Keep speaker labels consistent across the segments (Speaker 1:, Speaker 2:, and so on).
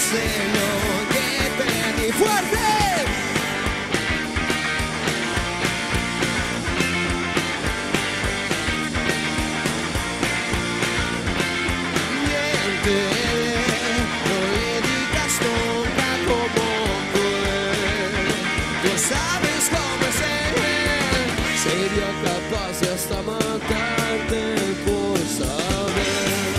Speaker 1: sé lo que pedí. ¡Fuerte! No le digas nunca cómo fue. Tú sabes cómo es él. Sería capaz de hasta matarte por saber.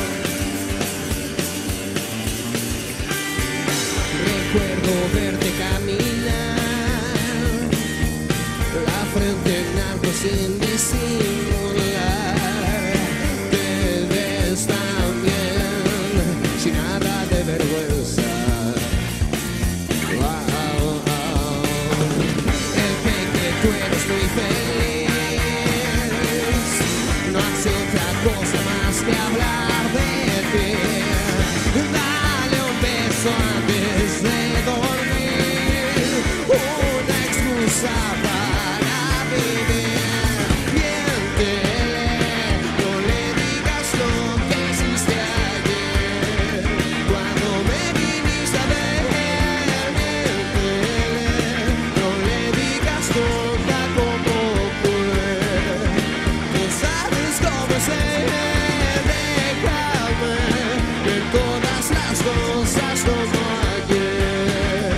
Speaker 1: Recuerdo verte caminar, la frente en alto sin disimular. Te ves tan bien, sin nada de vergüenza. Wow, wow. El que tú eres muy feliz, no hace otra cosa más que hablar de ti. Dale un beso antes de dormir, una excusa para vivir. Miéntele, no le digas lo que hiciste ayer, cuando me viniste a ver. Miéntele, no le digas nunca cómo fue. Tú sabes cómo es él. Déjame ver todas las cosas como ayer.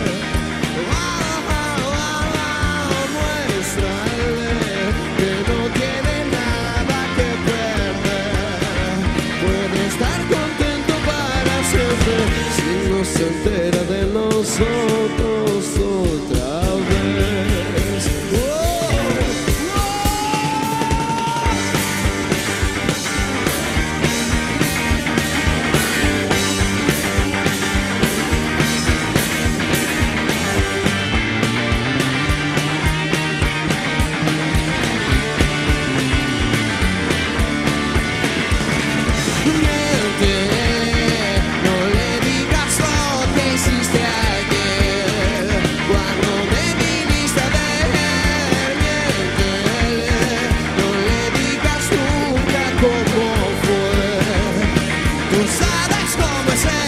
Speaker 1: Muéstrale que no tiene nada que perder. Puede estar contento para siempre si no se entera de nosotros otra vez. No le digas lo que hiciste ayer, cuando me viniste a ver. Miéntele, no le digas nunca cómo fue. Tú sabes cómo es él.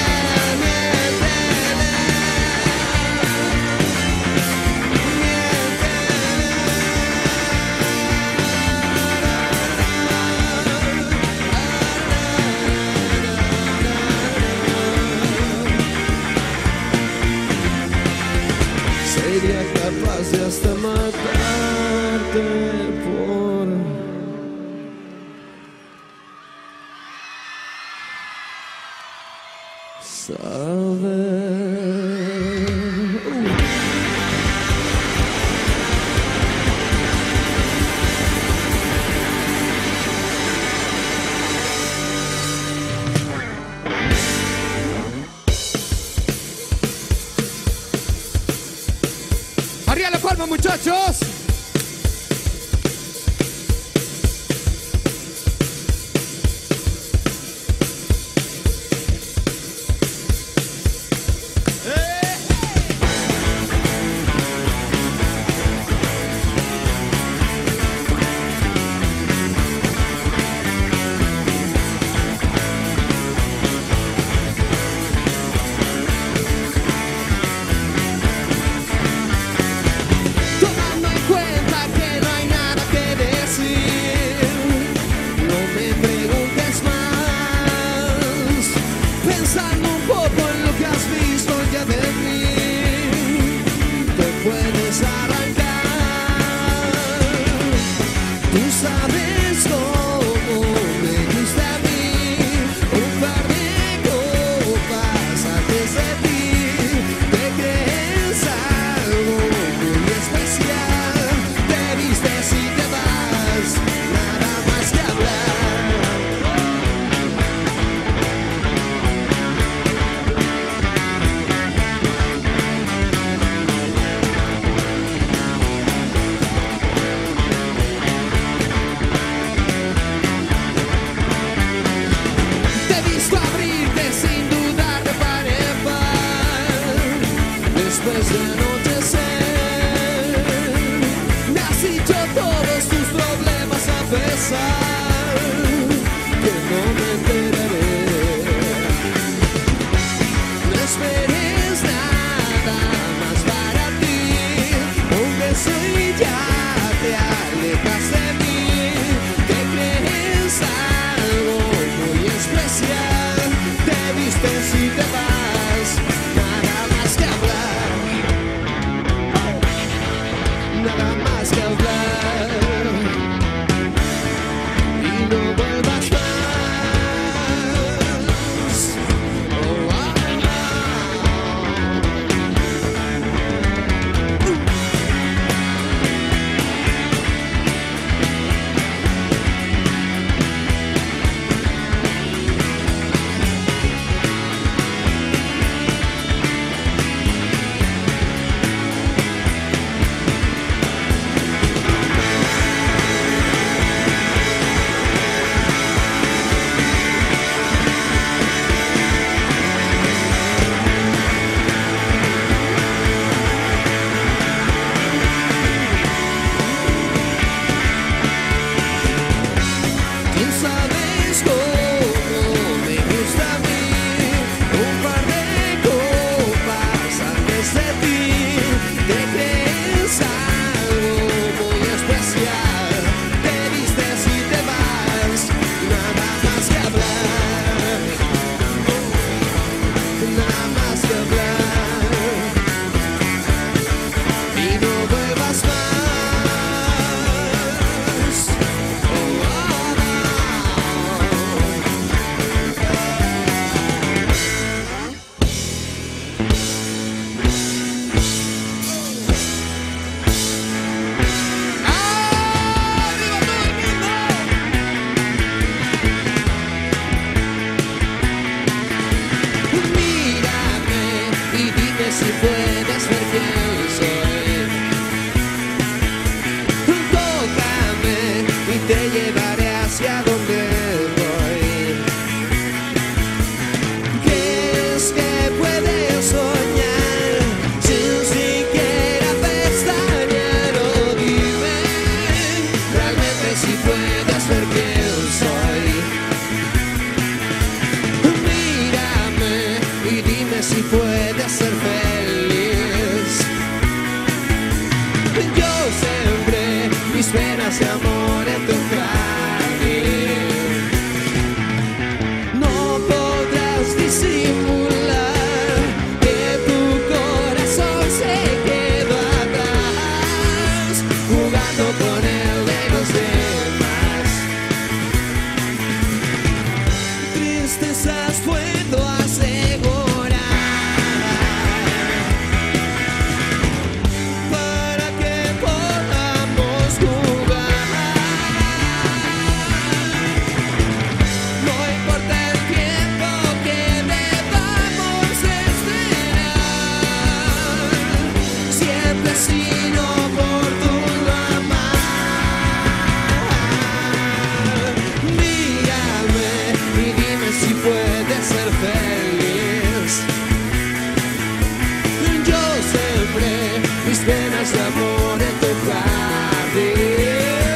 Speaker 1: Sería capaz de hasta matarte por saber.
Speaker 2: ¡Arriba la palma, muchachos!
Speaker 1: Tomando en cuenta que no hay nada que decir, no me preguntes más, pensando un poco en lo que has visto ya de mí, te puedes arrancar. Tú sabes cómo me gusta a mí, un par de copas antes de ti. Te crees algo muy especial, te vistes y te vas, nada más que hablar. Te he visto abrirte sin dudar de par en par, después de anochecer. Me has dicho todos tus problemas a pesar que no me enteraré. esperes nada más para ti. Un beso y ya te alejas de mí. Te crees algo muy especial. Te vistes y te vas. Nada más que hablar. Nada más que hablar. Y no vuelvas más. Tú sabes cómo me gusta a mí, un par de copas antes de ti. Te crees algo muy especial, te vistes y te vas. Nada más que hablar, nada más que hablar. Y no vuelvas más. Mírame y dime si puedes ver quién soy. Tócame y te llevaré hacia donde voy. ¿Qué es que puedes soñar sin siquiera pestañear? Oh, dime realmente si puedes ver quién soy. Mírame y dime si puedes ser feliz. Yo sembré mis penas de amor en tu jardín. No podrás disimular que tu corazón se quedó atrás, jugando con el de los demás. Tristezas puedo asegurar, para que podamos jugar. No importa el tiempo que debamos esperar, siempre ha sido oportuno amar. Mírame y dime si puedes ser feliz. Yo sembré mis penas de amor en tu jardín.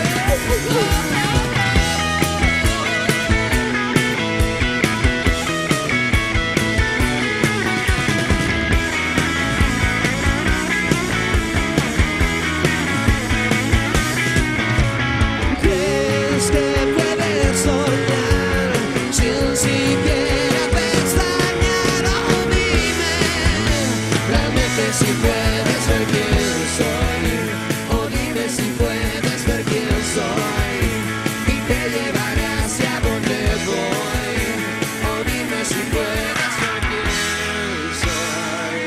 Speaker 1: ¿Crees que puedes soñar sin siquiera pestañear? Oh, dime realmente si puedes ver quién soy. Oh, dime si puedes ver quién soy. Y te llevaré hacia donde voy. Oh, dime si puedes ver quién soy.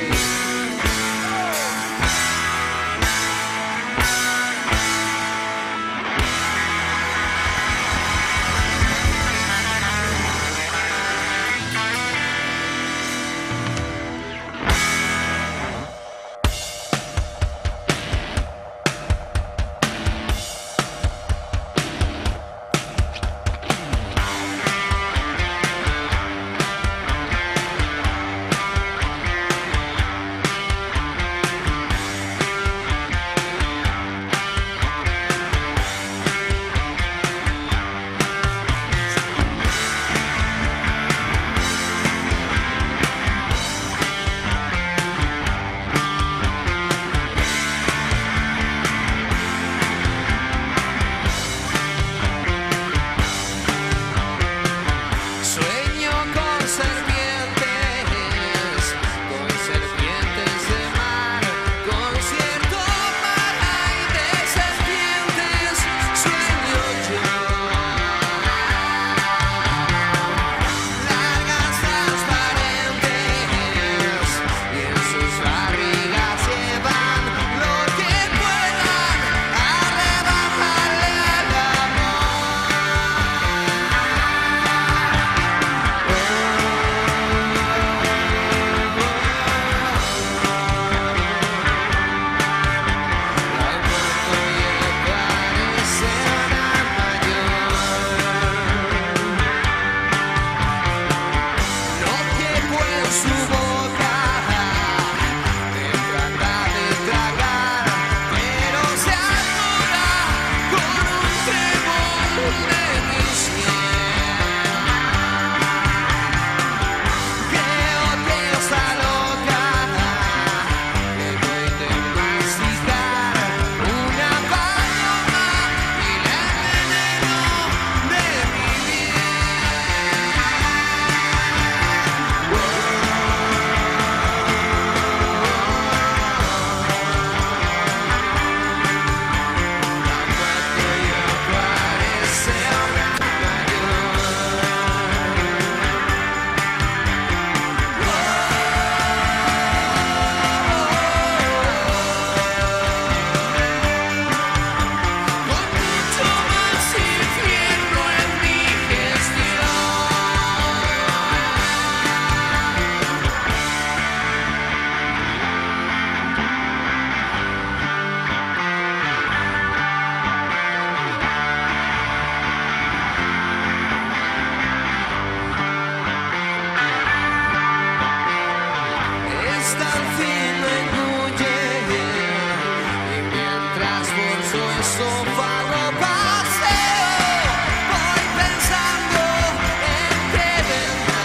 Speaker 1: sofá lo paseo, voy pensando en que vendrá,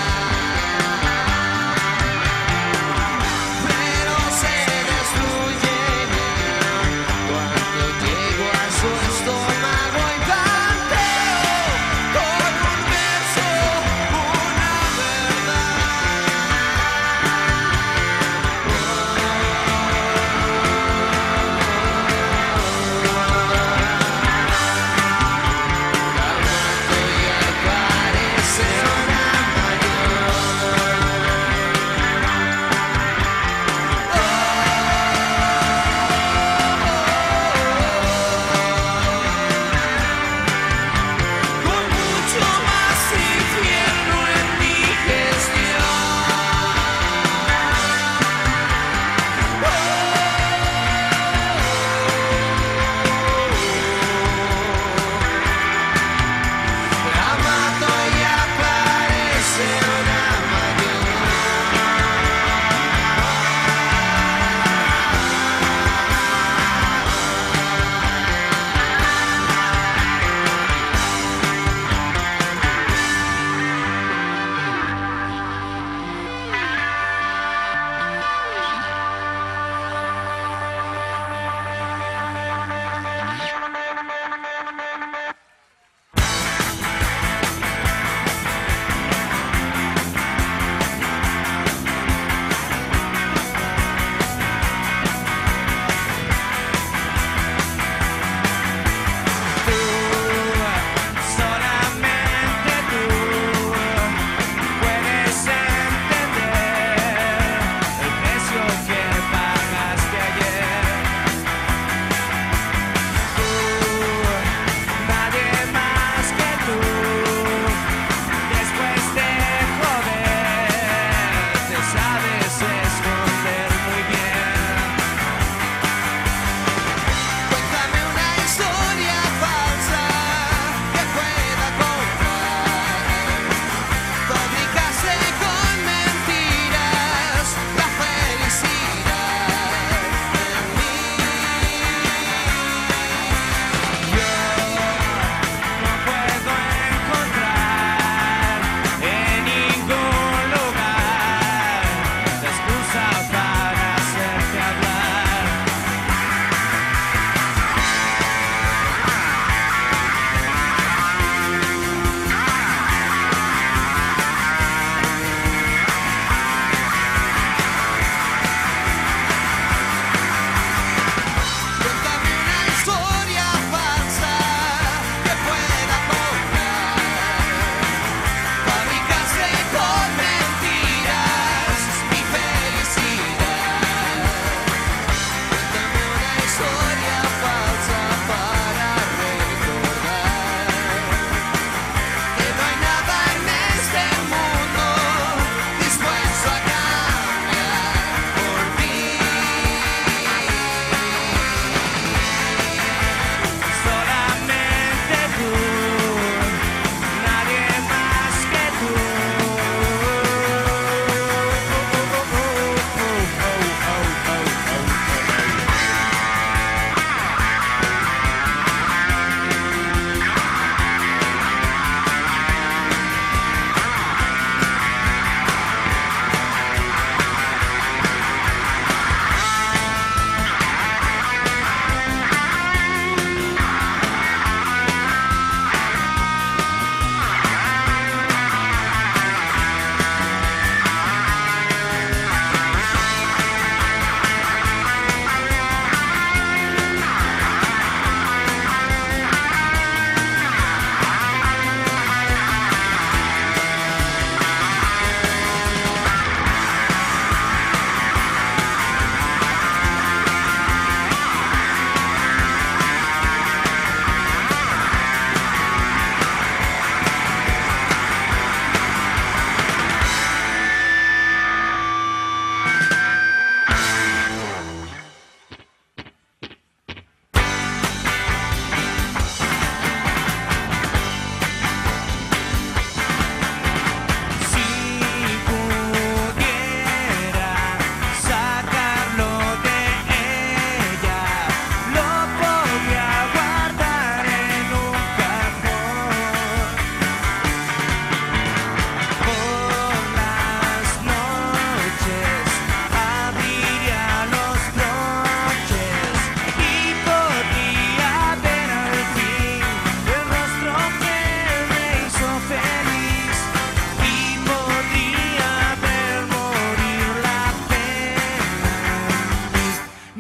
Speaker 1: pero se destruye cuando llego a su estómago y planteo con un verso una verdad.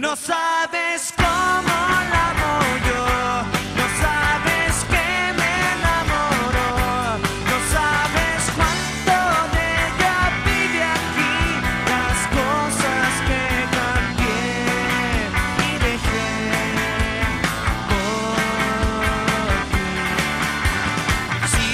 Speaker 2: No sabes cómo la amo yo, no sabes que me enamoro, no sabes cuánto de ella vive aquí, las cosas que cambié y dejé por ti. Si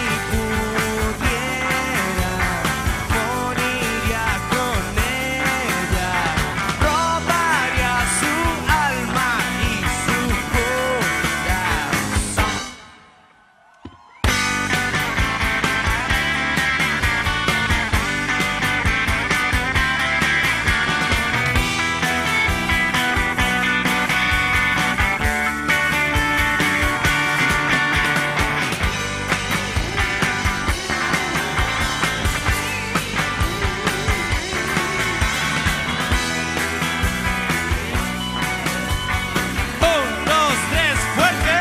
Speaker 2: pudiera, moriría con ella, robaría su alma y su corazón. Un, dos, tres, fuerte.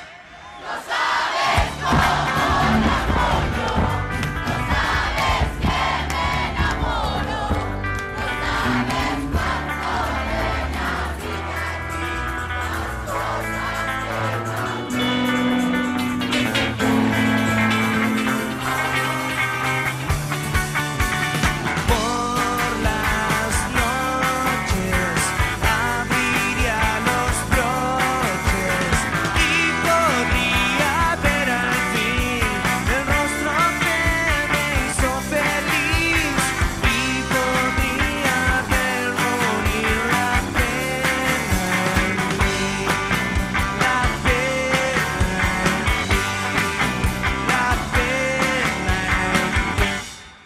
Speaker 2: Por las noches abriría los broches y podría ver al fin el rostro que me hizo feliz y podría ver morir la pena en mí, la pena en mí.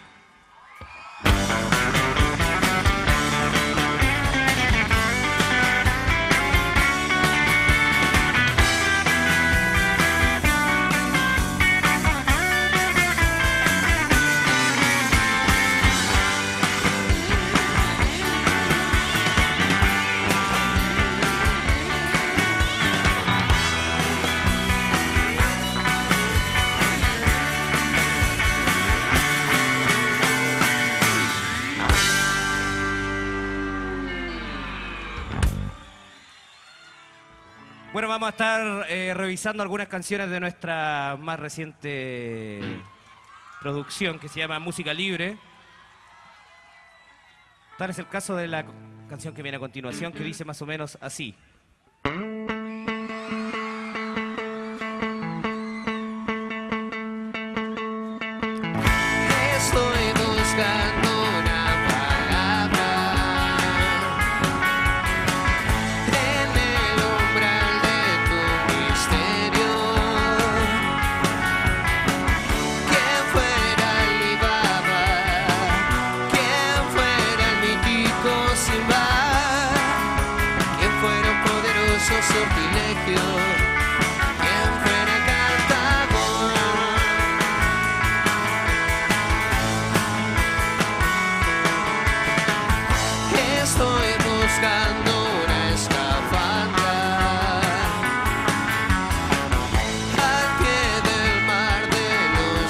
Speaker 2: Bueno, vamos a estar revisando algunas canciones de nuestra más reciente producción que se llama Música Libre. Tal es el caso de la canción que viene a continuación, que dice más o menos así.
Speaker 1: Estoy buscando una palabra en el umbral de tu misterio. ¿Quién fuera Alibaba? ¿Quién fuera el mítico Simba? ¿Quién fuera un poderoso sortilegio? ¿Quién fuera Cartago? Estoy buscando una escafandra al pie del mar de los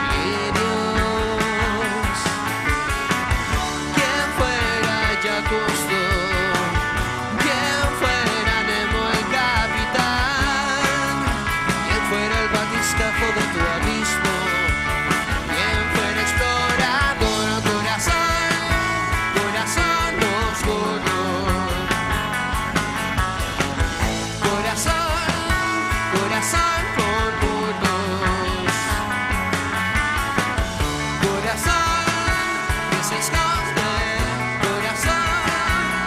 Speaker 1: delirios. ¿Quién fuera Jacques Cousteau? ¿Quién fuera Nemo el capitán? ¿Quién fuera el batiscafo de tu abismo? ¿Quién fuera explorador? Corazón, corazón oscuro. Corazón, corazón con nudos. Corazón que se esconde. Corazón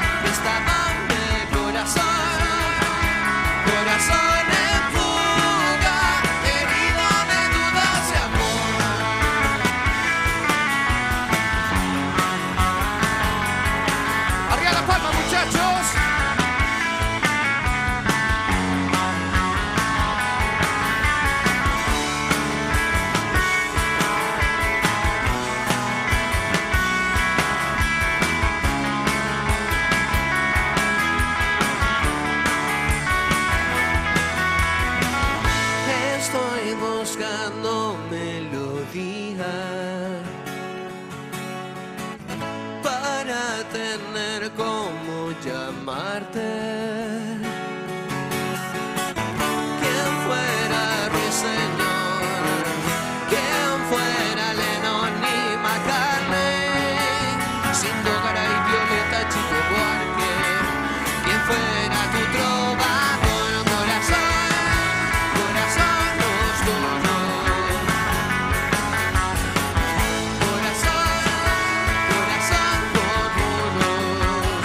Speaker 1: llamarte. ¿Quién fuera Ruiseñor? ¿Quién fuera Lennon y McCartney? Sin Dogara y Violeta, Chico Buarque. ¿Quién fuera tu trovador? Corazón, corazón los tuyos. Corazón, corazón comunos.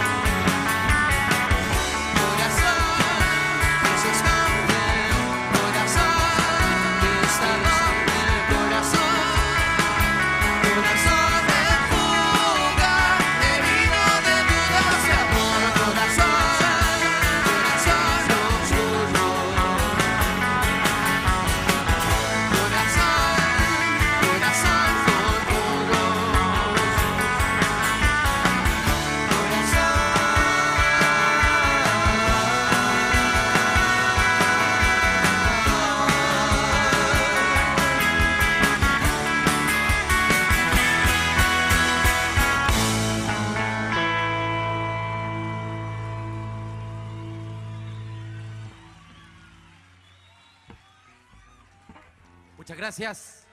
Speaker 1: Corazón, eso es grande. Corazón, está donde el corazón. Corazón de fuga, herido de dudas de amor. Corazón, corazón oscuro. Corazón, corazón oscuro.
Speaker 3: Muchas gracias.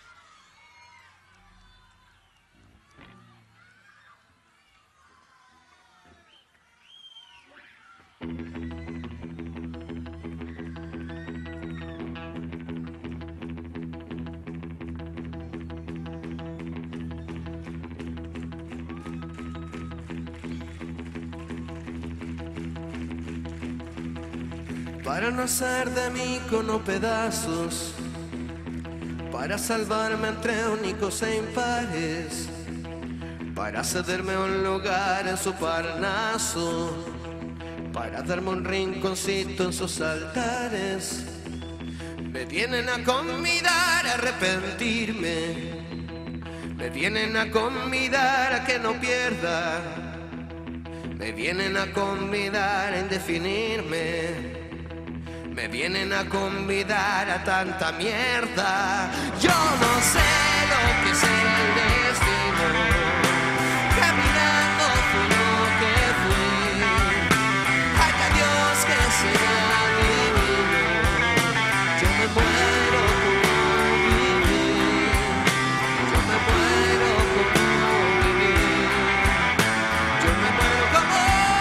Speaker 1: Para no hacer de mí cono pedazos, para salvarme entre únicos e impares, para cederme un lugar en su Parnaso, para darme un rinconcito en sus altares. Me vienen a convidar a arrepentirme, me vienen a convidar a que no pierda, me vienen a convidar a indefinirme. Me vienen a convidar a tanta mierda. Yo no sé lo que es el destino. Caminando fui lo que fui. Haya Dios que sea divino. Yo me muero como vivir. Yo me muero como vivir. Yo me muero como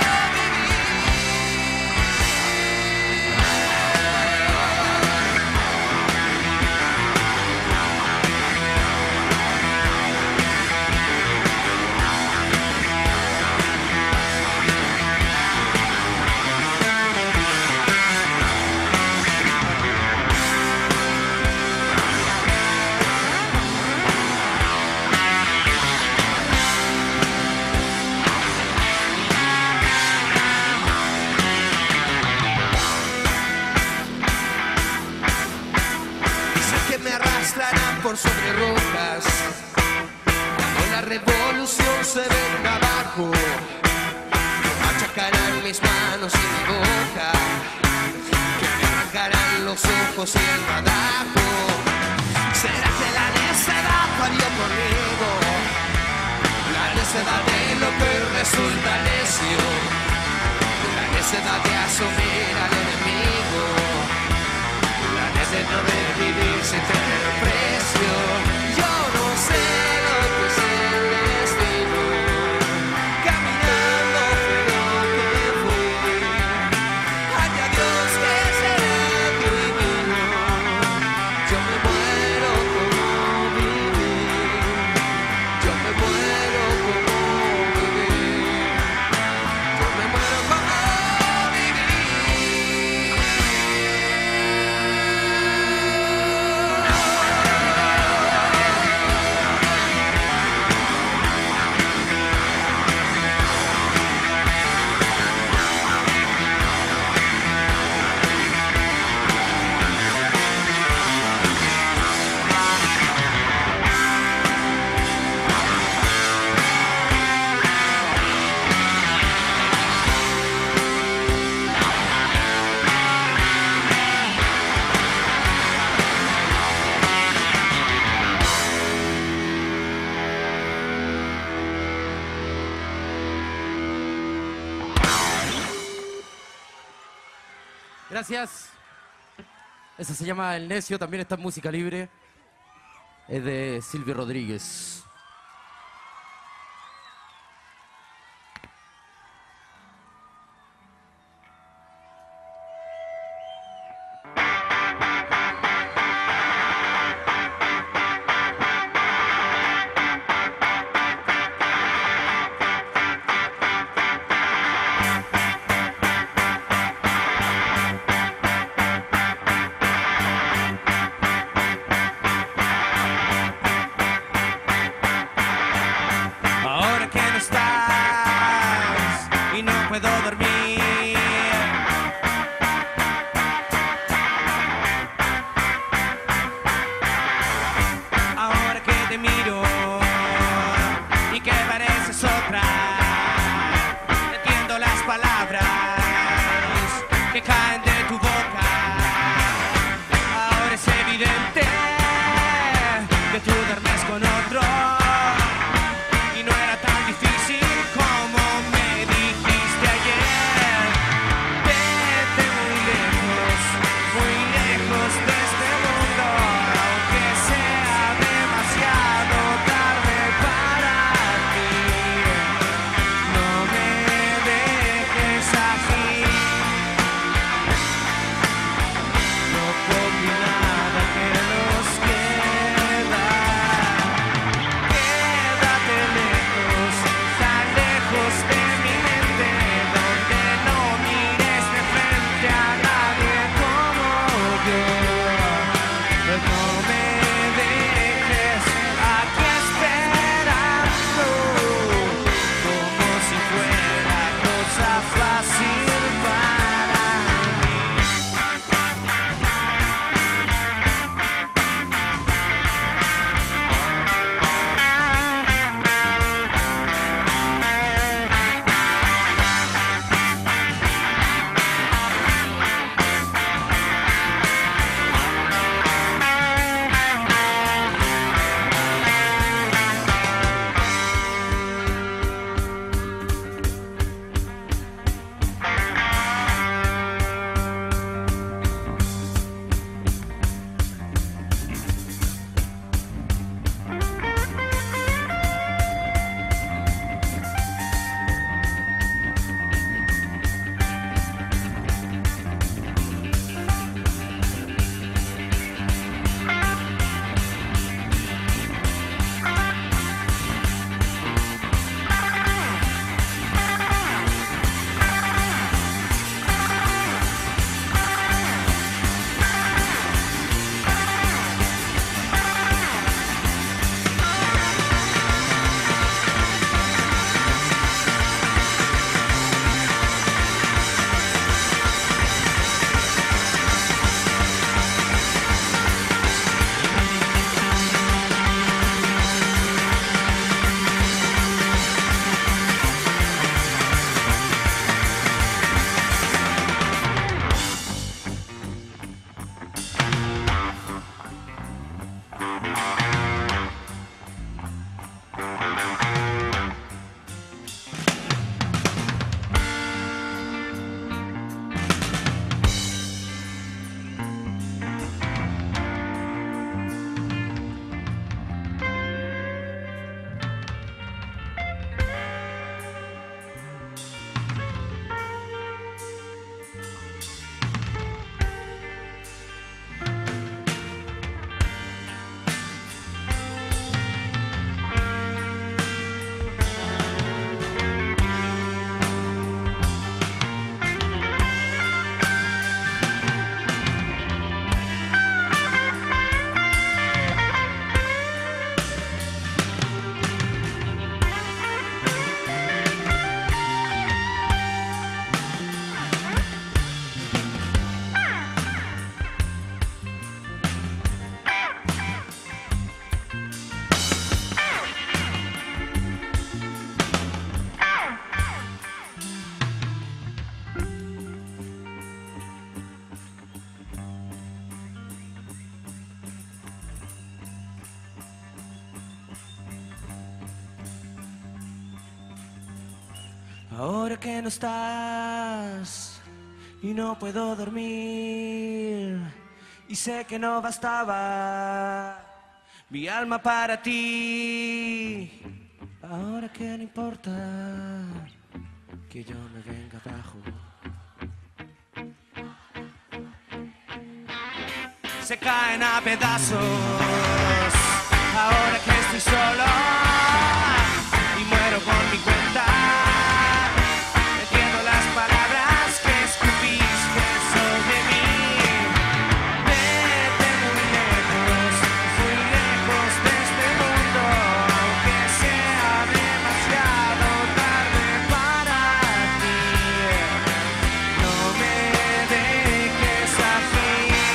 Speaker 1: por sobre rocas, cuando la revolución se venga abajo, machacarán mis manos y mi boca, que me arrancarán los ojos y el badajo. ¿Será que la necedad parió conmigo? La necedad de lo que resulta necio, la necedad de asumir al enemigo, la necedad de vivir sin tener precio. Yo no sé lo que es el destino. Caminando fui lo que fui. Haya Dios que será divino. Yo me muero como vivir. Yo me muero como vivir. Yo me muero como vivir.
Speaker 3: Gracias. Esa se llama El Necio, también está en música libre. Es de Silvio Rodríguez.
Speaker 2: Ahora que no estás y no puedo dormir, ahora que te miro y que pareces otra, entiendo las palabras que caen de tu boca. Ahora es evidente que tú duermes con otro. Y no era tan difícil como me dijiste ayer. Vete muy lejos de este mundo, aunque sea demasiado tarde para ti. No me dejes aquí, no con nada que nos queda. Quédate lejos, tan lejos de mi mente, donde no mires de frente a nadie como yo. No me dejes aquí esperando, como si fuera cosa fácil para mí.
Speaker 1: Ahora que no estás
Speaker 4: y no puedo dormir. Y sé que no bastaba mi alma para ti. Ahora que no importa que yo me venga abajo. Se caen a pedazos ahora que estoy solo y muero por mi cuenta. Entiendo las palabras que escupiste sobre mí. Vete muy lejos de este mundo, aunque sea demasiado tarde para ti. No me dejes aquí.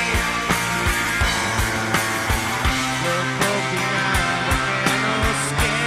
Speaker 4: Lo poco y nada que nos queda.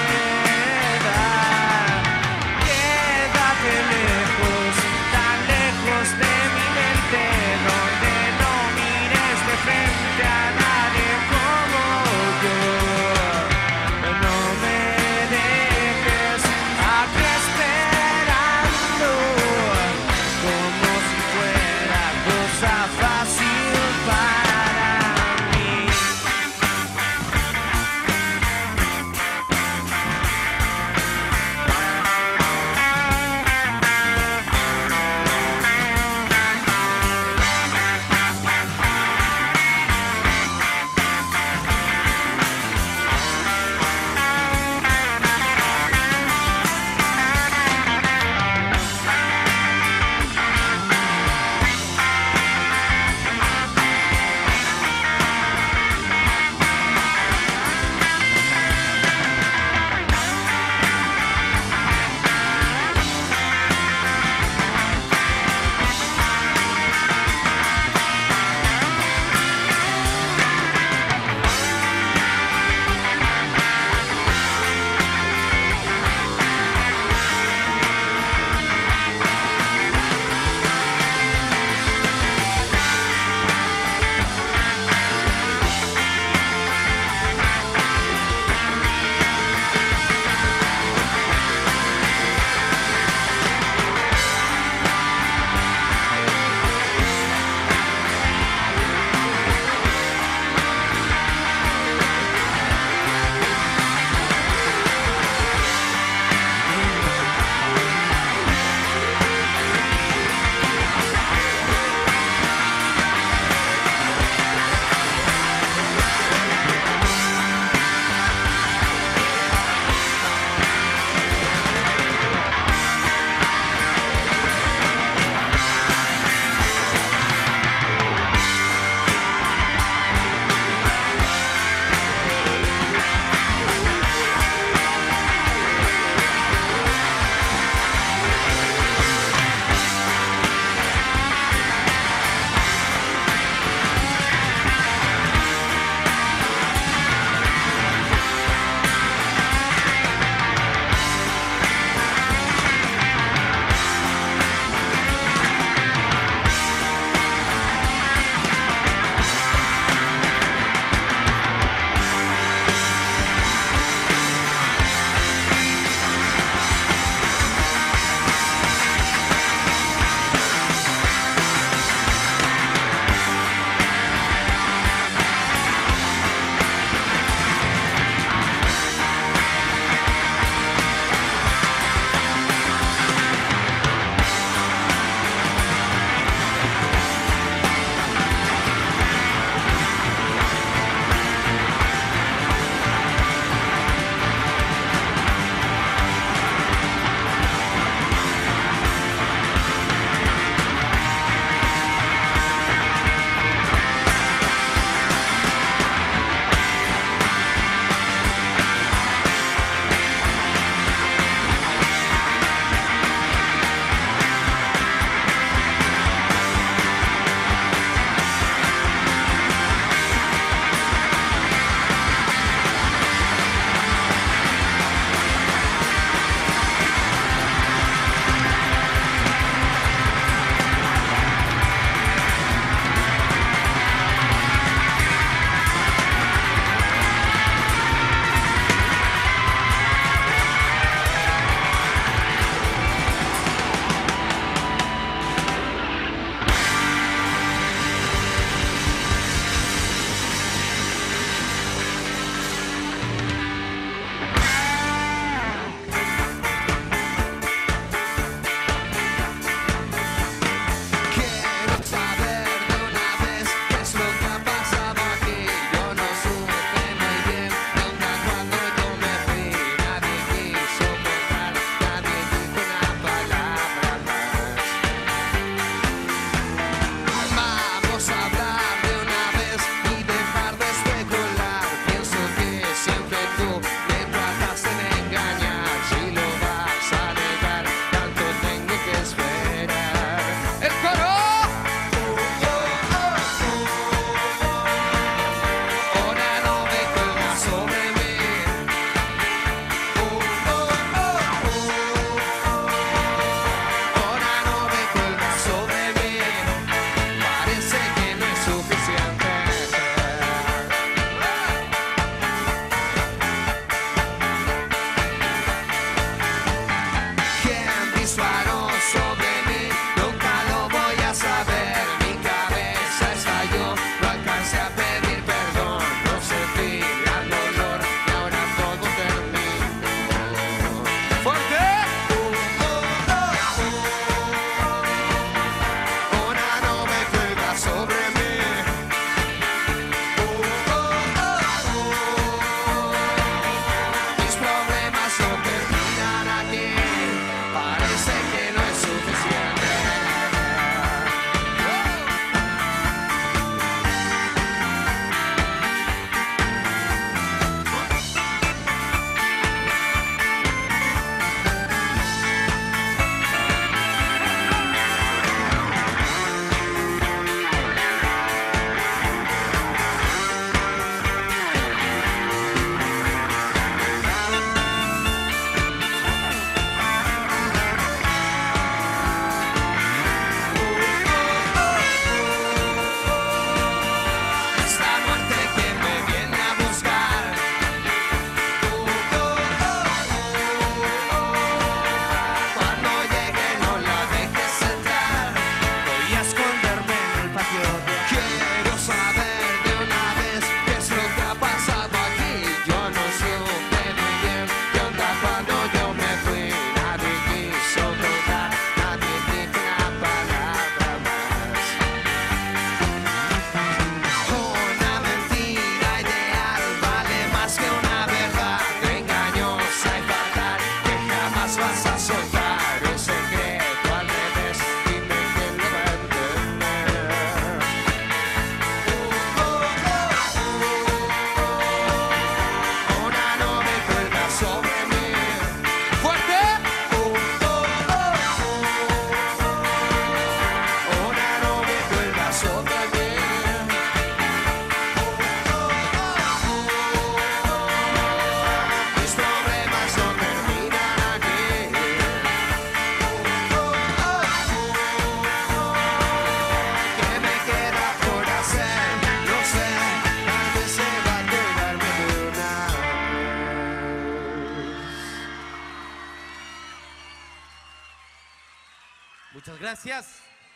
Speaker 3: Muchas gracias.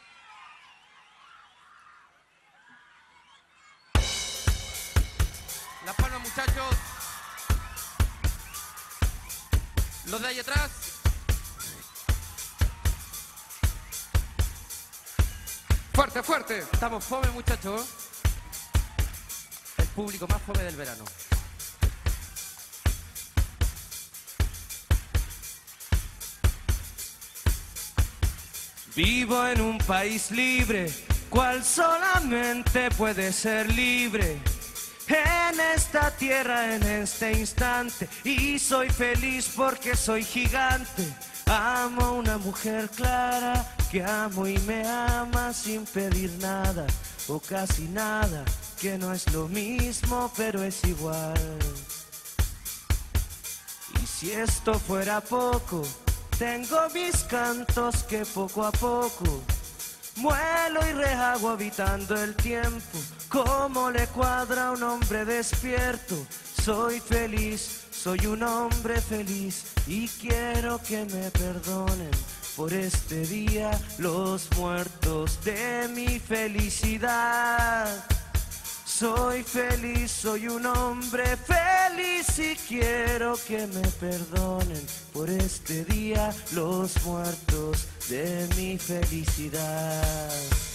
Speaker 3: Las palmas, muchachos. Los de ahí atrás.
Speaker 5: Fuerte, fuerte.
Speaker 3: Estamos fome, muchachos. El público más fome del verano.
Speaker 4: Vivo en un país libre, cual solamente puede ser libre. En esta tierra, en este instante, y soy feliz porque soy gigante. Amo a una mujer clara, que amo y me ama sin pedir nada, o casi nada, que no es lo mismo, pero es igual. Y si esto fuera poco, tengo mis cantos que poco a poco muelo y rehago habitando el tiempo. Como le cuadra a un hombre despierto. Soy feliz, soy un hombre feliz y quiero que me perdonen por este día los muertos de mi felicidad. Soy feliz, soy un hombre feliz y quiero que me perdonen por este día los muertos de mi felicidad.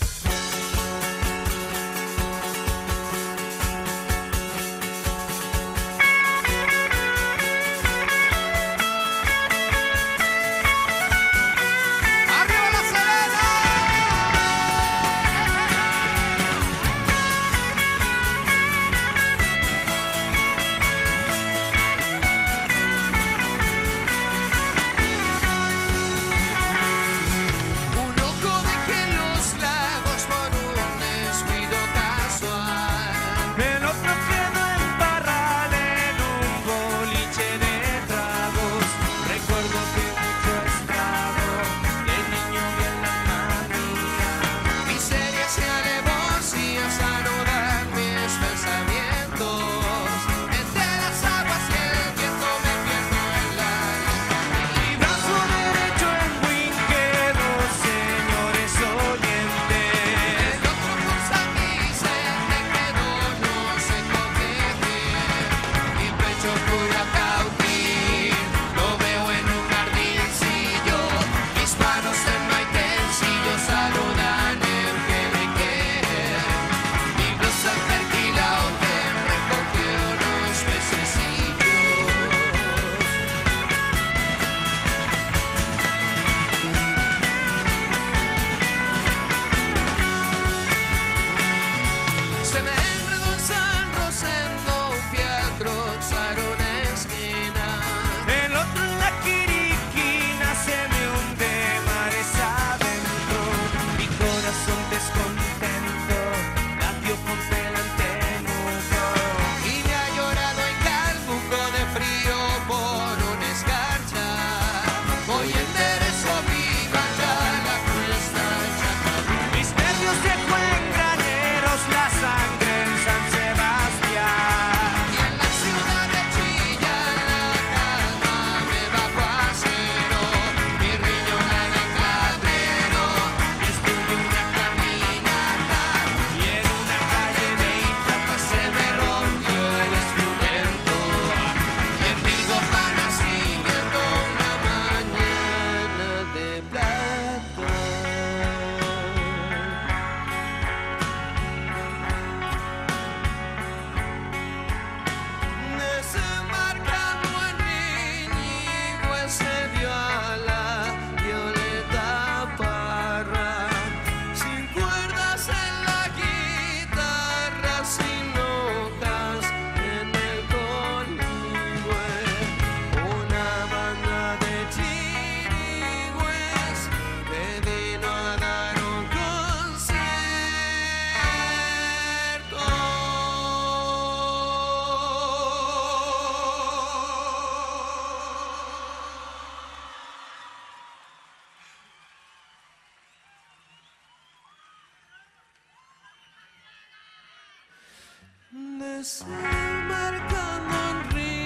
Speaker 1: Desembarcando en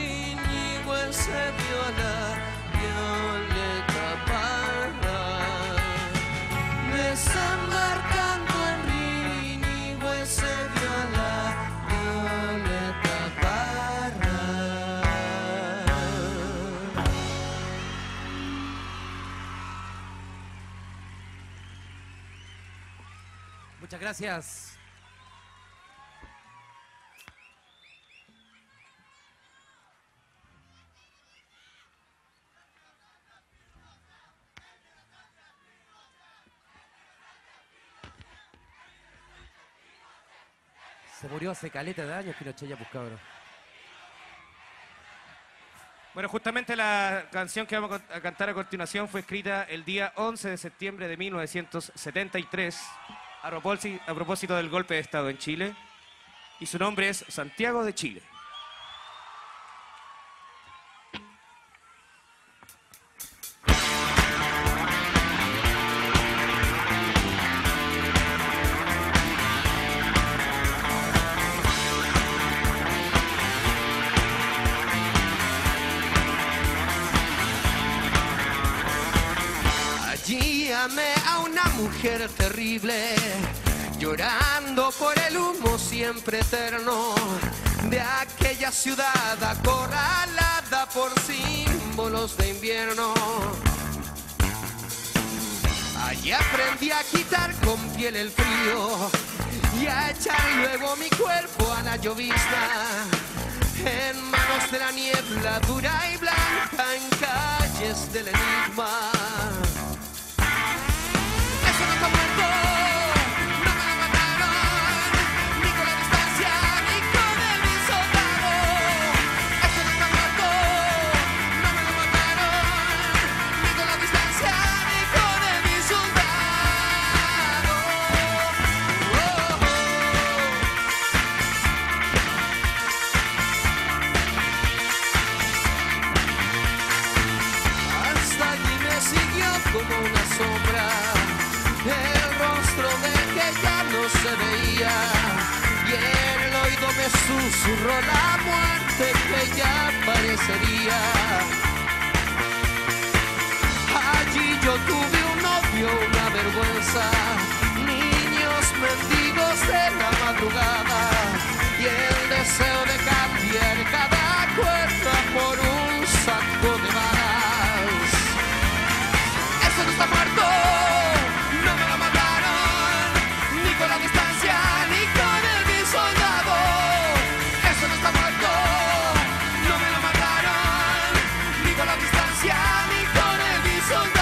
Speaker 1: Riñigo ese viola, Violeta Parra. desembarcando en Rini, se vio a la Violeta Parra.
Speaker 3: Muchas gracias. Se murió hace caleta de años Pinochet ya, pues, cabrón.
Speaker 2: Bueno, justamente la canción que vamos a cantar a continuación fue escrita el día 11 de septiembre de 1973 a propósito del golpe de Estado en Chile, y su nombre es Santiago de Chile.
Speaker 1: Allí amé a una mujer terrible, llorando por el humo siempre eterno de aquella ciudad acorralada por símbolos de invierno. Allí aprendí a quitar con piel el frío y a echar luego mi cuerpo a la llovizna, en manos de la niebla dura y blanca, en calles del enigma. Eso no está muerto, no me lo mataron, ni con la distancia, ni con el soldado. Eso no está muerto, no me lo mataron, ni con la distancia, ni con el soldado. Hasta allí me siguió como una sombra el rostro de que ya no se veía, y en el oído me susurró la muerte que ya parecería. Allí yo tuve un novio, una vergüenza, niños mendigos de la madrugada, y el deseo de cambiar cada puerta por un saco de balas. Eso no está muerto, no me lo mataron, ni con la distancia, ni con el soldado. Eso no está muerto, no me lo mataron, ni con la distancia, ni con el soldado.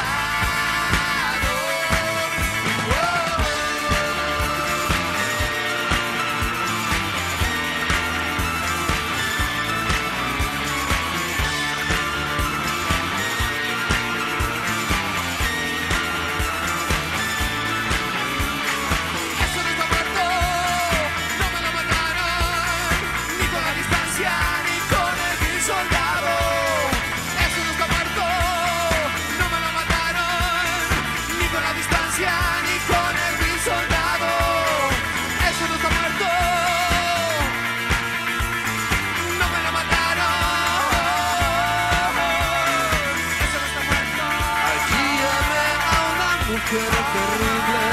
Speaker 1: Eso no está muerto, no me lo mataron, ni con la distancia, ni con el soldado. Eso no está muerto, no me lo mataron, ni con la distancia, ni con el soldado. Eso no está muerto, no me lo mataron. Eso no está muerto. Allí amé a una mujer terrible.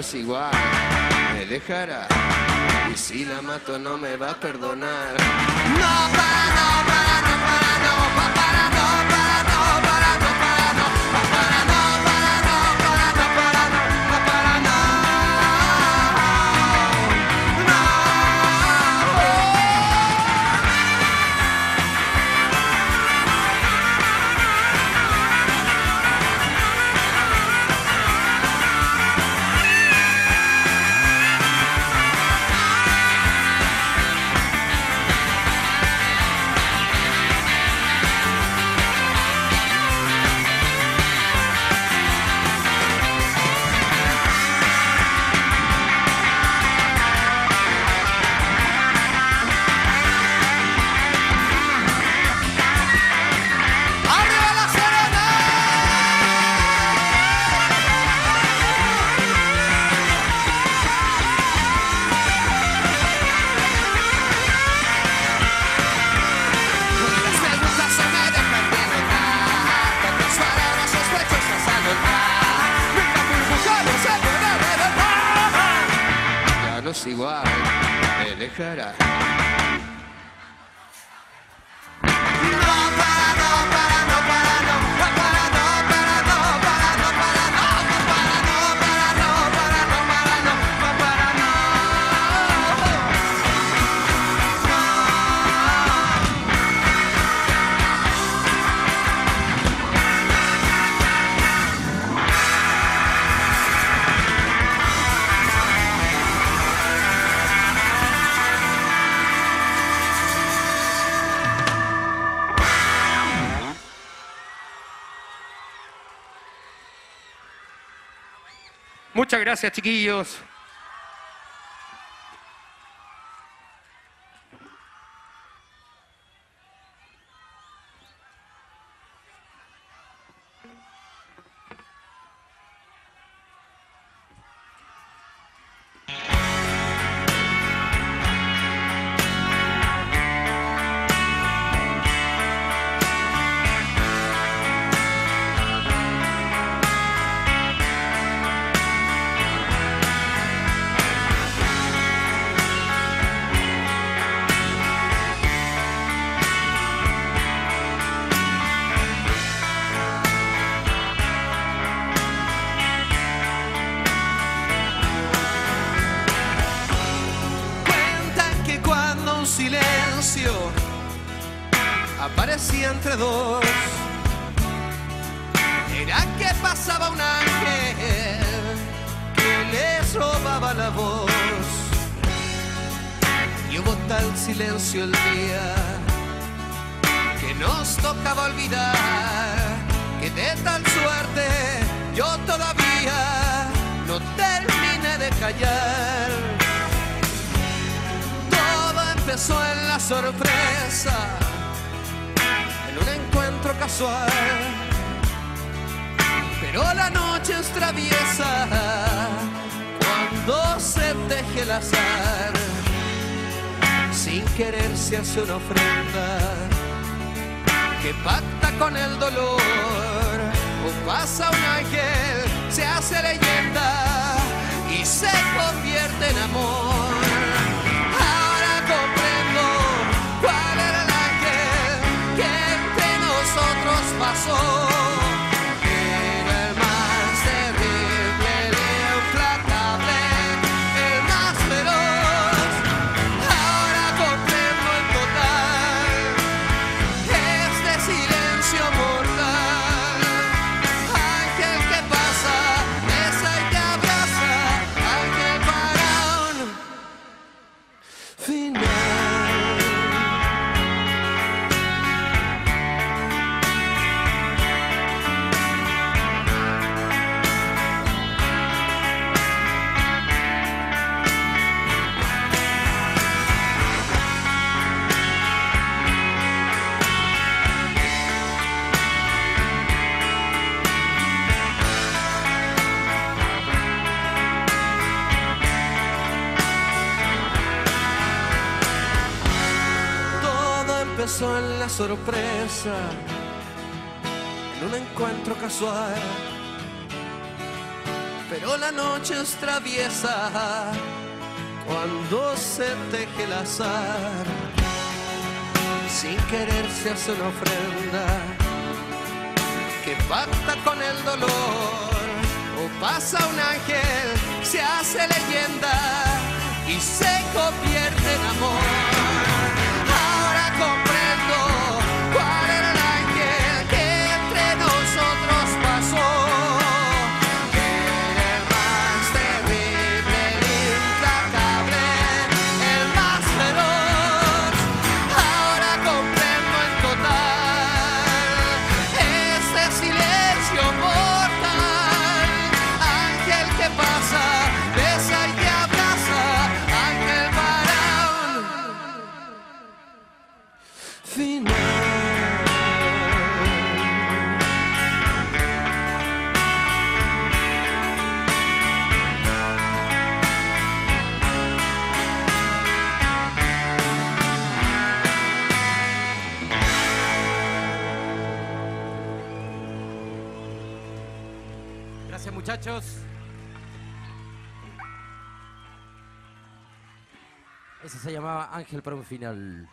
Speaker 1: es igual, me dejará. Y si la mato no me va a perdonar. No, para, no, para, no, para, no, para, no, para, no, para, no, para, no, para, no, para, no, para, no, para, no, para, no, no es igual, me dejará.
Speaker 5: Muchas gracias, chiquillos.
Speaker 1: Aparecía entre dos. Era que pasaba un ángel que les robaba la voz. Y hubo tal silencio el día que nos tocaba olvidar, que de tal suerte yo todavía no terminé de callar. Todo empezó en la sorpresa, en un encuentro casual, pero la noche es traviesa cuando se teje el azar. Sin querer se hace una ofrenda que pacta con el dolor, o pasa un ángel, se hace leyenda y se convierte en amor. Ahora comprendo cuál era el ángel que entre nosotros pasó. Era el más terrible, el implacable, el más feroz. Ahora comprendo el total este silencio mortal. Ángel que pasa, besa y te abraza. Ángel para un final. Todo empezó en la sorpresa, en un encuentro casual, pero la noche es traviesa cuando se teje el azar. Sin querer se hace una ofrenda que pacta con el dolor. O pasa un ángel, se hace leyenda y se convierte en amor. Ahora comprendo cuál era el ángel que entre nosotros pasó. Que era el más terrible, el implacable, el más feroz. Ahora comprendo en total este silencio mortal. Ángel que pasa, besa y te abraza. Ángel para un final.
Speaker 3: Gracias, muchachos. Ese se llamaba Ángel para un final.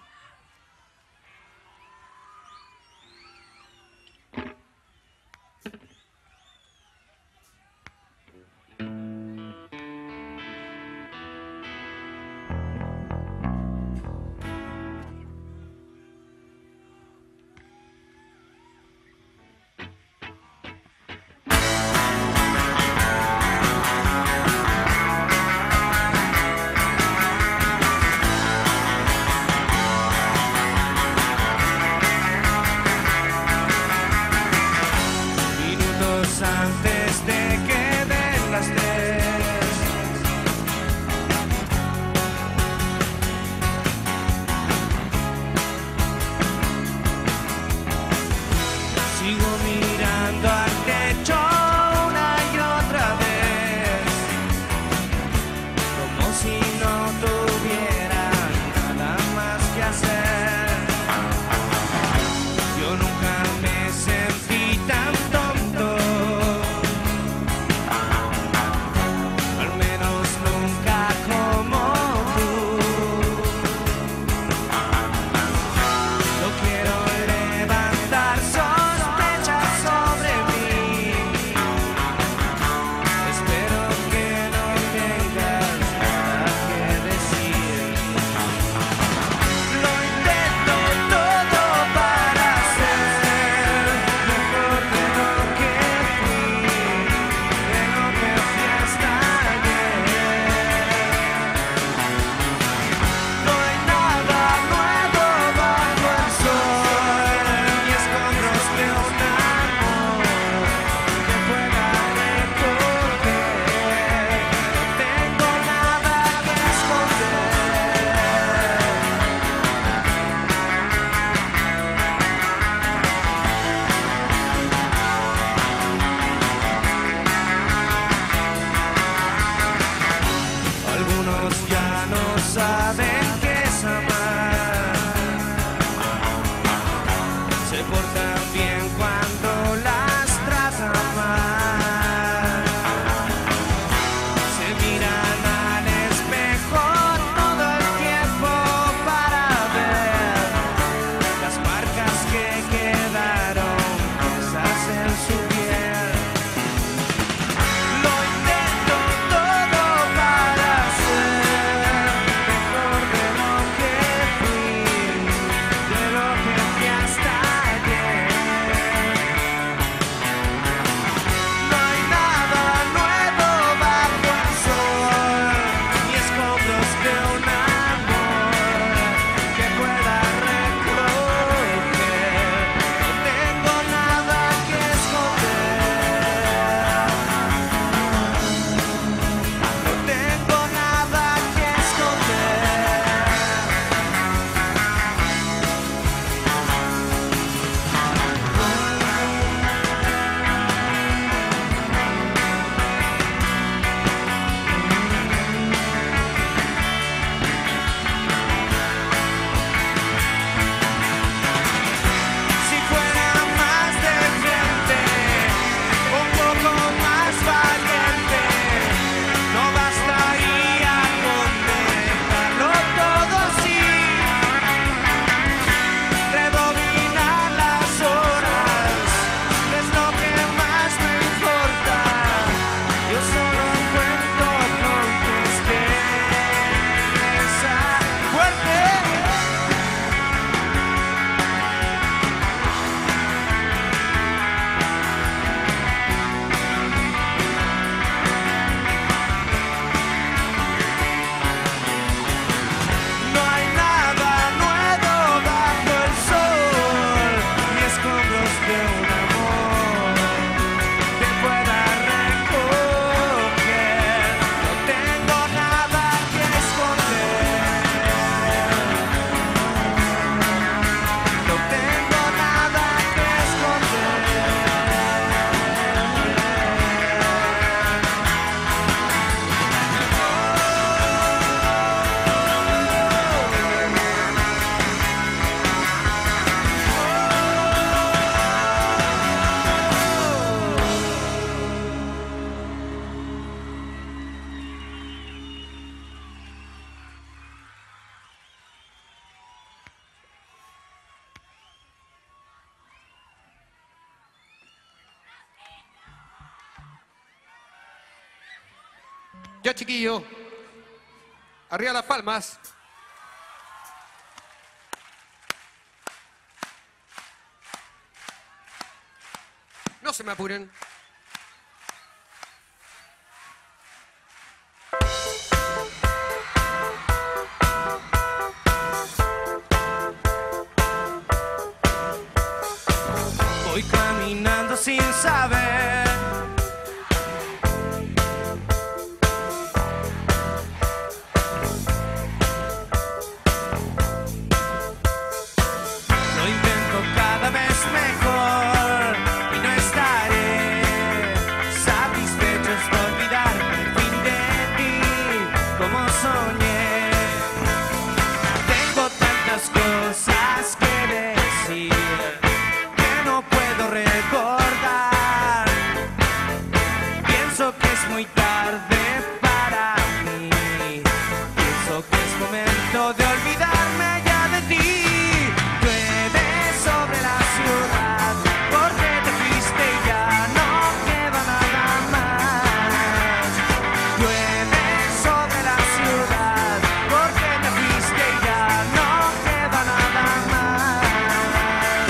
Speaker 5: Ya, chiquillo. Arriba las palmas. No se me apuren.
Speaker 4: Voy caminando sin saber lo intento cada vez mejor y no estaré satisfecho de olvidarme al fin de ti como soñé. Tengo tantas cosas que decir que no puedo recordar. Pienso que es muy tarde para mí. Pienso que es momento de olvidarme ya de ti. Llueve sobre la ciudad porque te fuiste y ya no queda nada más. Llueve sobre la ciudad porque te fuiste y ya no queda nada más.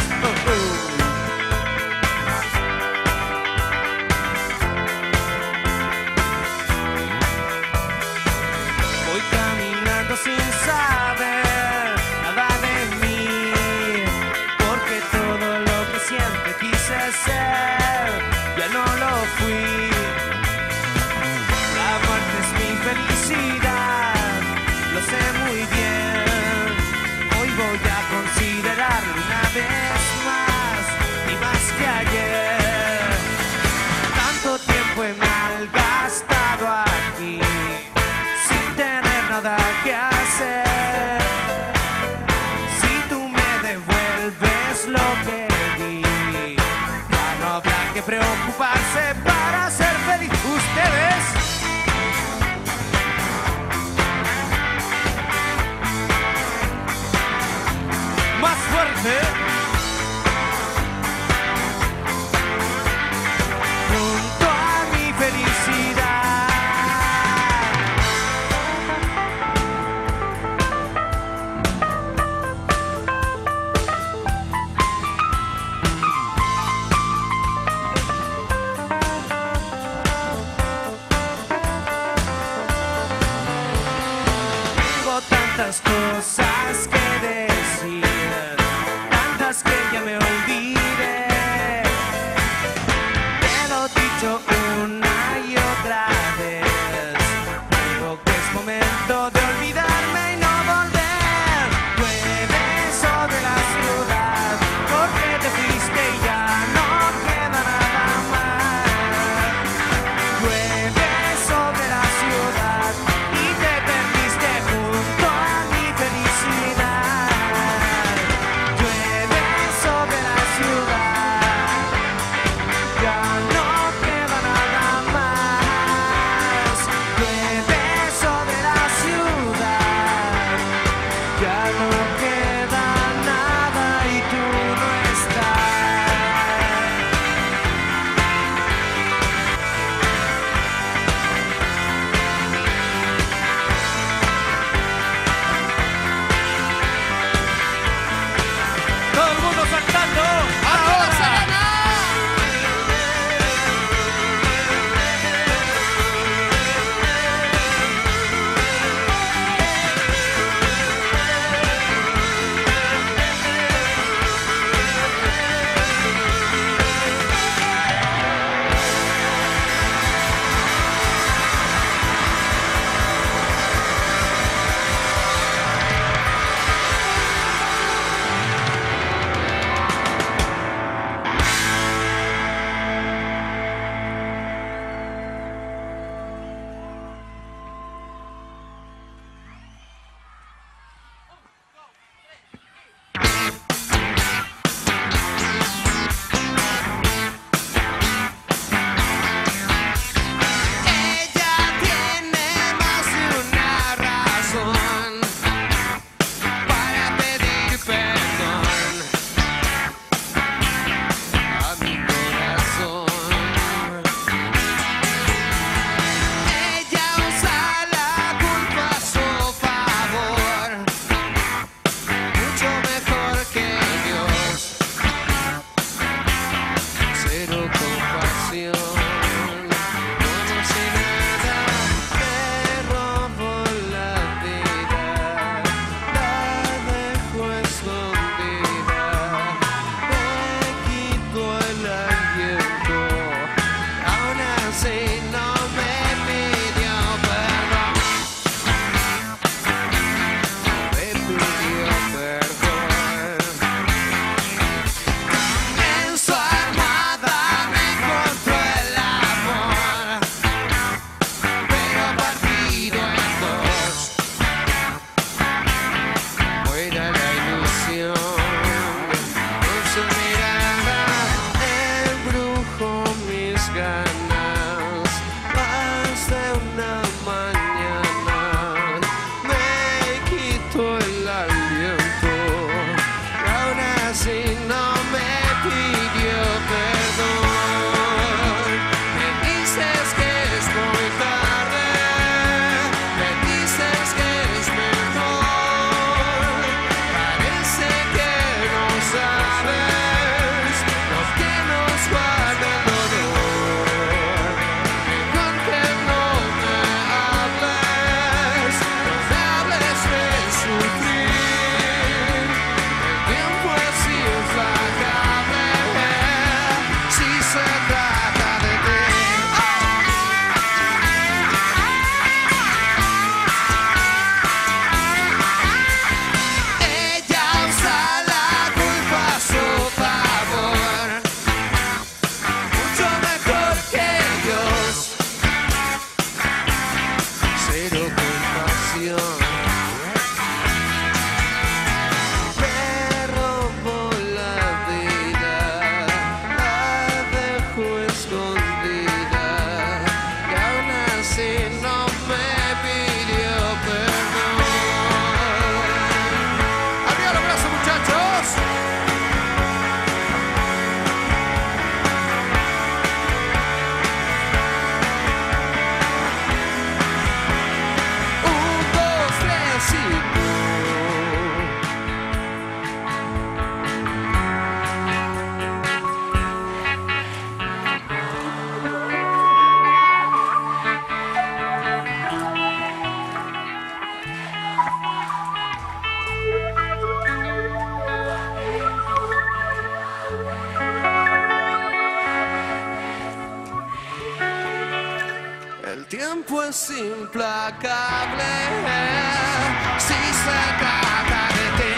Speaker 1: El tiempo es implacable si se trata de ti,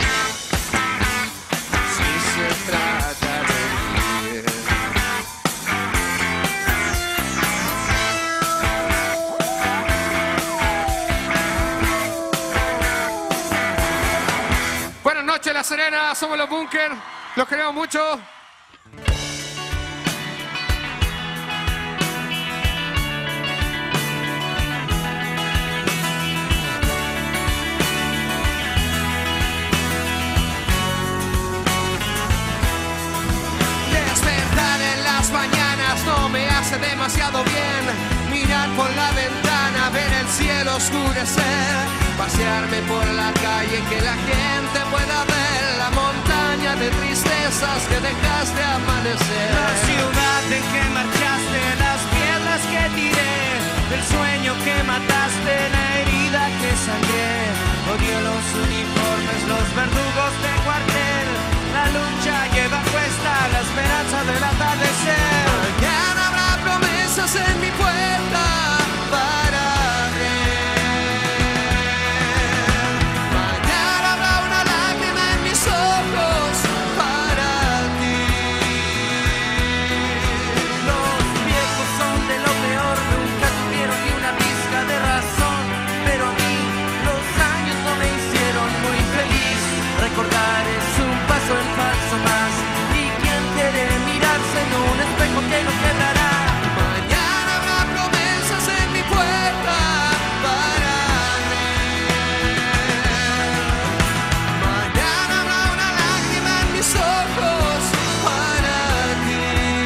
Speaker 1: si se trata de mí.
Speaker 5: Buenas noches, La Serena, somos los Bunkers, los queremos mucho.
Speaker 1: Despertar en las mañanas no me hace demasiado bien. Mirar por la ventana, ver el cielo oscurecer, pasearme por la calle, que la gente pueda ver la montaña de tristezas que dejaste amanecer.
Speaker 4: La ciudad en que marchaste, las piedras que tiré, el sueño que mataste, la herida que sangré. Odio los uniformes, los verdugos de cuartel. La lucha lleva puesta la esperanza del atardecer.
Speaker 1: Mañana habrá promesas en mi puerta para ver. Mañana habrá una lágrima en mis ojos para ti.
Speaker 4: Los viejos son de lo peor, nunca tuvieron ni una pizca de razón. Pero a mí los años no me hicieron muy feliz. Recordar es un paso en falso más. ¿Y quién quiere mirarse en un espejo que no quedará?
Speaker 1: Mañana habrá promesas en mi puerta para ver. Mañana habrá una lágrima en mis ojos para ti.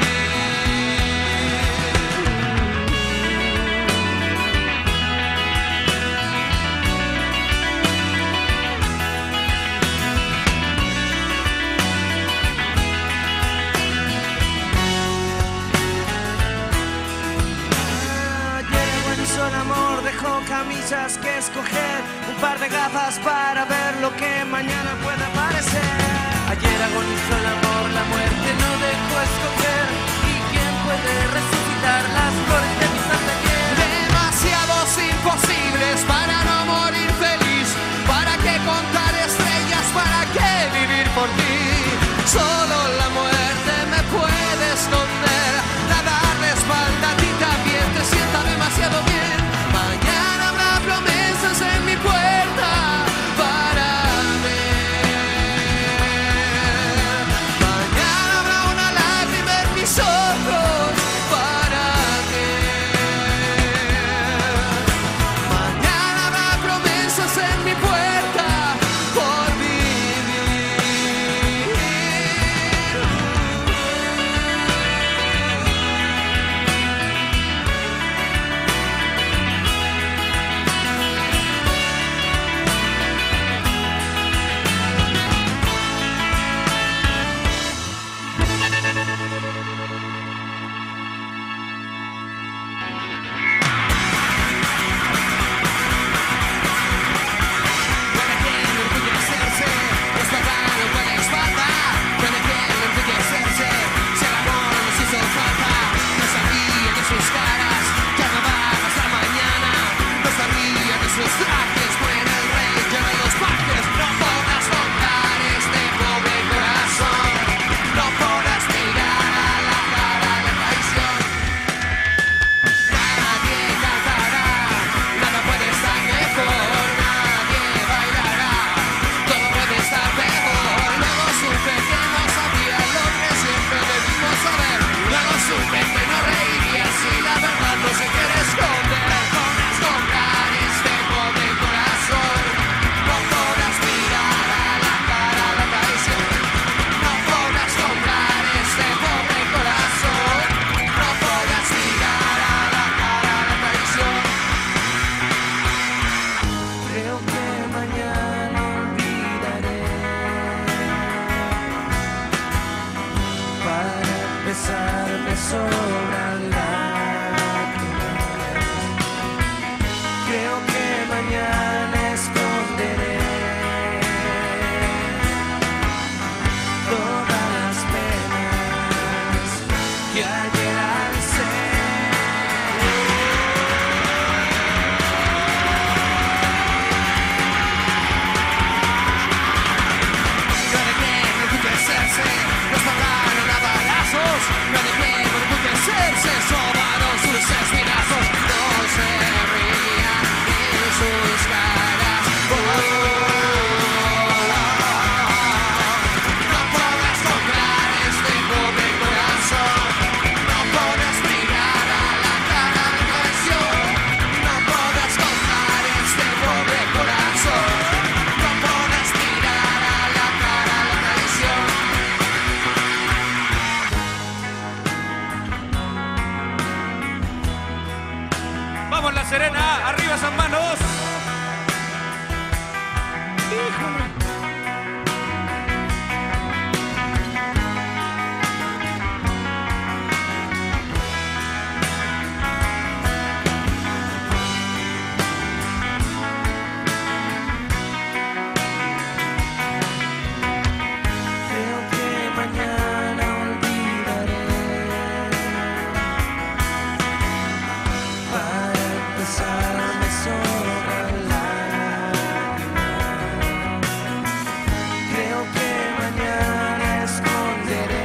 Speaker 4: Ayer agonizó el amor, dejó camisas que escoger, un par de gafas para ver lo que mañana pueda parecer. Ayer agonizó el amor, la muerte no dejó escoger. ¿Y quién puede resucitar las flores de mi santa ayer?
Speaker 1: Demasiados imposibles para no morir feliz. ¿Para qué contar estrellas? ¿Para qué vivir por ti? Solo la muerte me puede esconder. Nadar de espalda a ti también te sienta demasiado bien. Mañana habrá promesas en mi puerta para ver. Mañana habrá una lágrima en mis ojos para ver. Mañana habrá promesas en mi puerta por vivir.
Speaker 2: Vamos, La Serena, arriba esas manos.
Speaker 4: Creo que mañana olvidaré. Para empezar me sobran lágrimas. Creo que mañana esconderé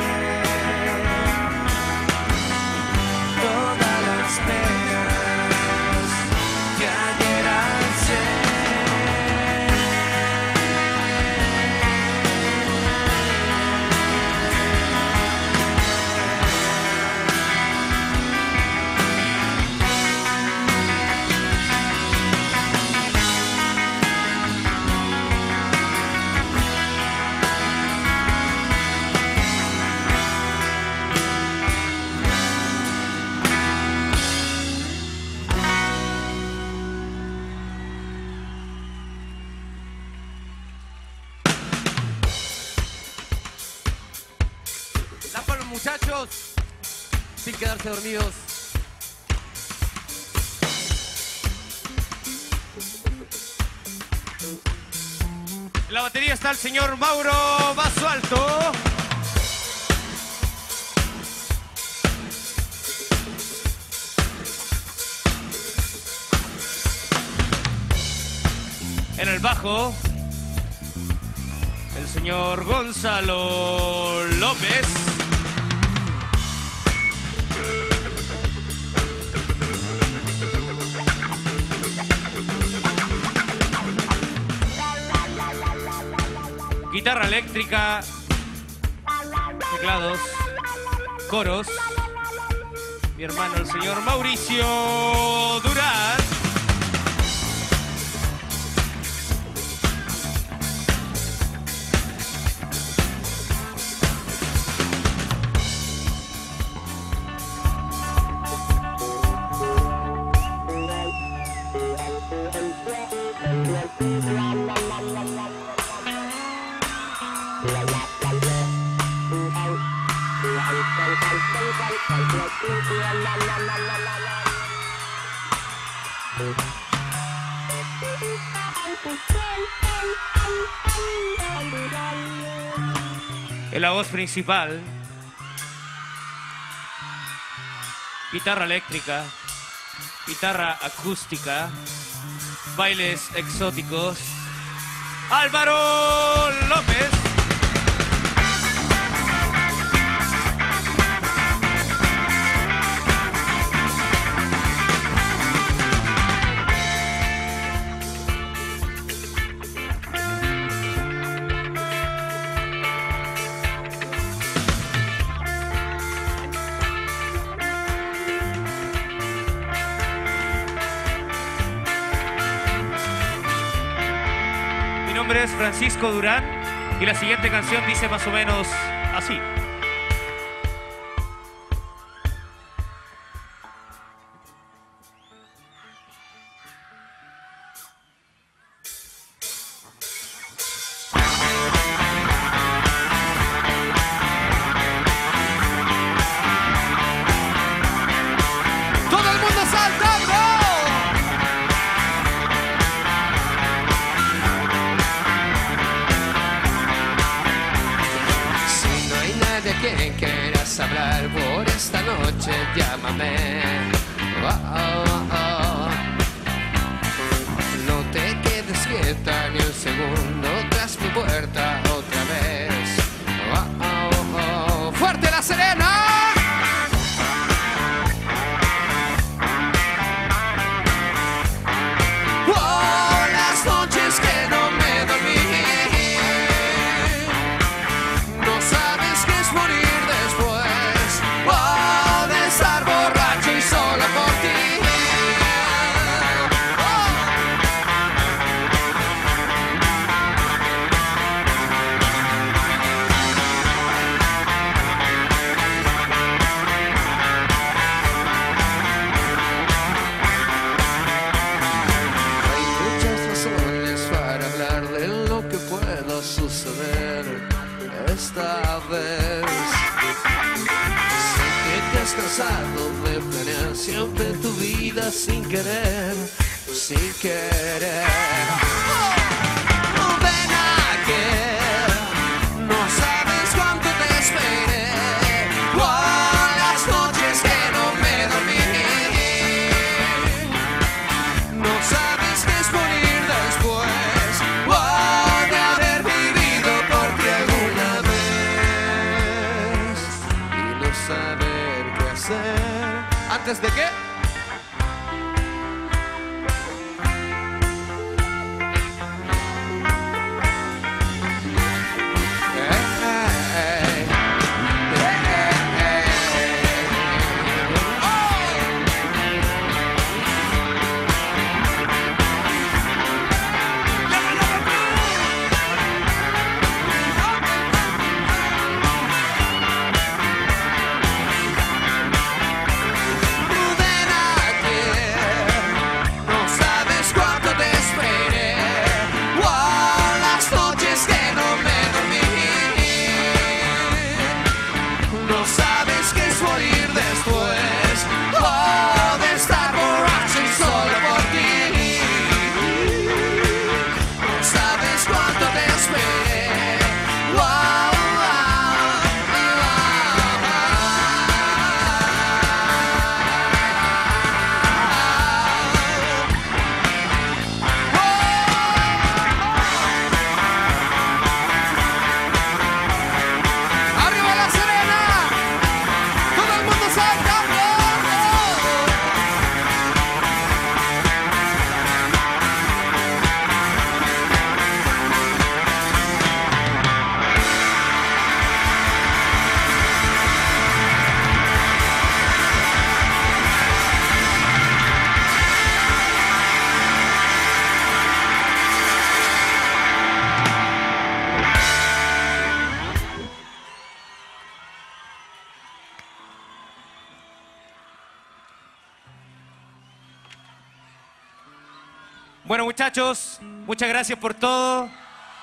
Speaker 4: todas las penas que ayer alcé.
Speaker 3: Las palmas, muchachos, sin quedarse dormidos.
Speaker 2: En la batería está el señor Mauro Basualto. En el bajo, el señor Gonzalo López. Guitarra eléctrica, teclados, coros. Mi hermano, el señor Mauricio Durán. En la voz principal, guitarra eléctrica, guitarra acústica, bailes exóticos, Álvaro López. Mi nombre es Francisco Durán y la siguiente canción dice más o menos así.
Speaker 1: ¡Todo el mundo saltando! Si no hay nadie a quien quieras hablar por esta noche, llámame. Oh, oh, oh. No te quedes quieta ni un segundo tras mi puerta otra vez. Oh, oh, oh. ¡Fuerte La Serena! Oh, las noches que no me dormí. No sabes qué es morir después. Oh, de estar borracho y vez. Sé que te has cansado de planear siempre tu vida sin querer, sin querer. Ven aquí, no sabes cuánto te esperé. Las noches que no me dormí. No sabes qué es morir después, de haber vivido por ti alguna vez y no saber qué hacer. ¿Antes de qué?
Speaker 2: Bueno, muchachos, muchas gracias por todo.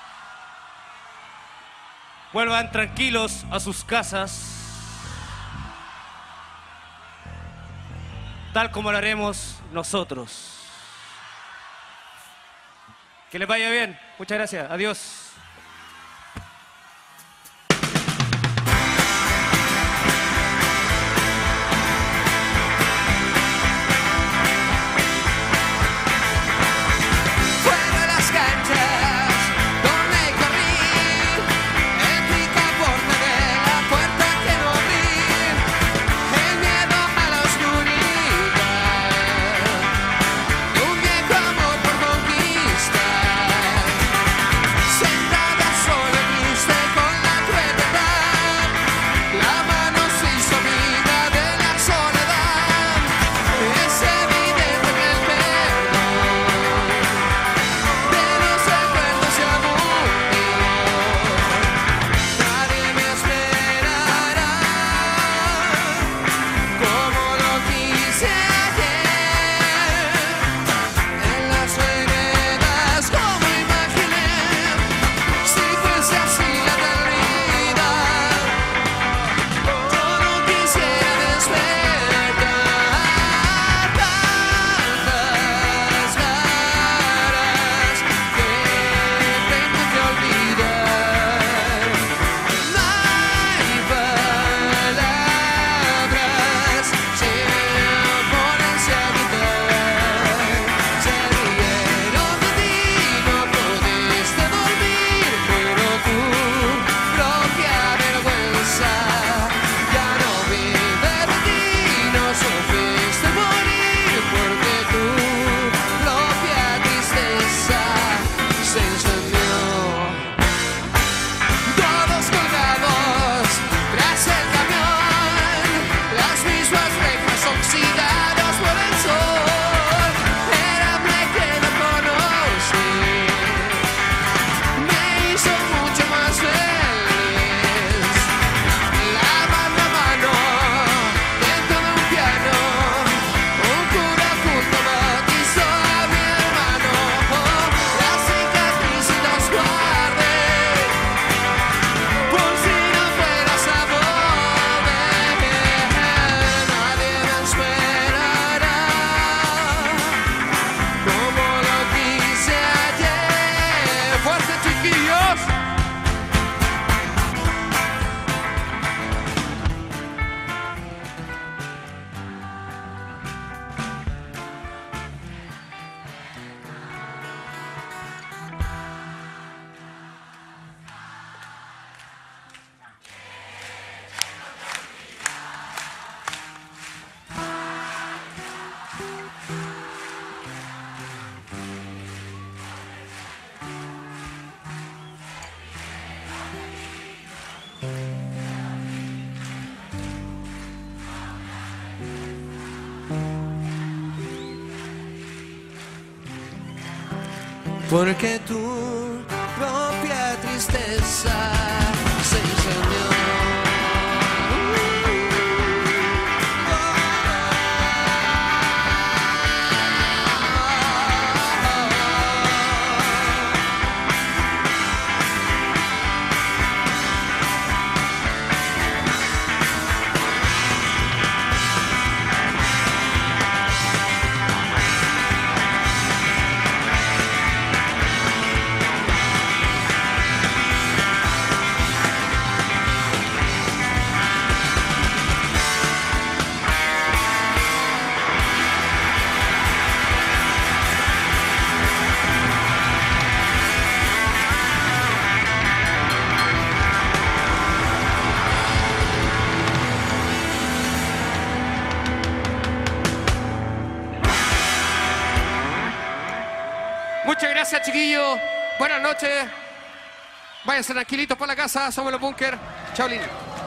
Speaker 2: Vuelvan tranquilos a sus casas, tal como lo haremos nosotros. Que les vaya bien. Muchas gracias. Adiós.
Speaker 1: Send porque tu propia tristeza se incendió.
Speaker 5: Muchas gracias, chiquillos. Buenas noches. Váyanse tranquilitos para la casa. Somos los Bunkers. Chao, lindo.